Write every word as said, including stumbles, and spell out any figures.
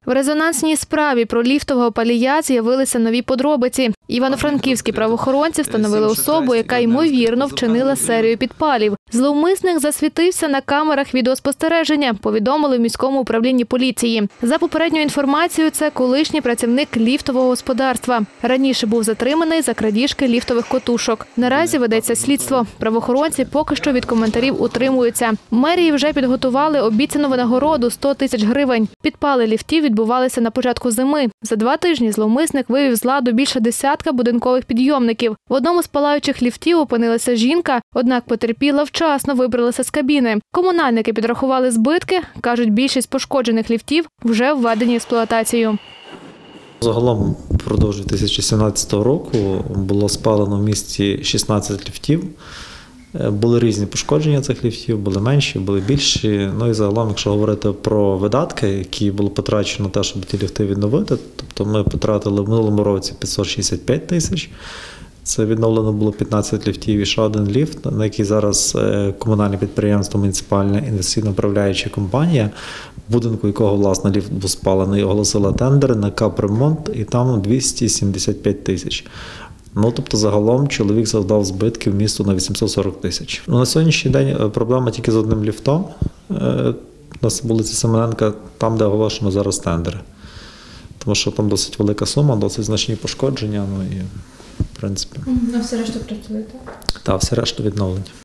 В резонансній справі про ліфтового палія з'явилися нові подробиці. Івано-франківські правоохоронці встановили особу, яка ймовірно вчинила серію підпалів. Зловмисник засвітився на камерах відеоспостереження, повідомили в міському управлінні поліції. За попередньою інформацією, це колишній працівник ліфтового господарства. Раніше був затриманий за крадіжки ліфтових котушок. Наразі ведеться слідство. Правоохоронці поки що від коментарів утримуються. Мерії вже підготували обіцяну винагороду – сто тисяч гривень. Підпали ліфтів відбувалися на початку зими. За два тижні зловмисник вивів з ладу більше десятка будинкових підйомників. В одному з палаючих ліфтів опинилася жінка, однак потерпіла вчасно вибралася з кабіни. Комунальники підрахували збитки. Кажуть, більшість пошкоджених ліфтів вже введені в експлуатацію. Загалом впродовж дві тисячі сімнадцятого року було спалено в місті шістнадцять ліфтів. Були різні пошкодження цих ліфтів, були менші, були більші. Ну і загалом, якщо говорити про видатки, які було потрачено на те, щоб ті ліфти відновити, тобто ми потратили в минулому році п'ятсот шістдесят п'ять тисяч. Це відновлено було п'ятнадцять ліфтів і ще один ліфт, на який зараз комунальне підприємство «Муніципальна інвестиційно-управляюча компанія», в будинку якого, власне, ліфт був спалений, оголосила тендери на капремонт, і там двісті сімдесят п'ять тисяч. Ну, тобто, загалом чоловік завдав збитків місту на вісімсот сорок тисяч. Ну, на сьогоднішній день проблема тільки з одним ліфтом. У нас вулиця Семененка, там, де оголошено зараз тендери. Тому що там досить велика сума, досить значні пошкодження. Ну, і, в принципі. А все решта працює, так? Так, все решта відновлення.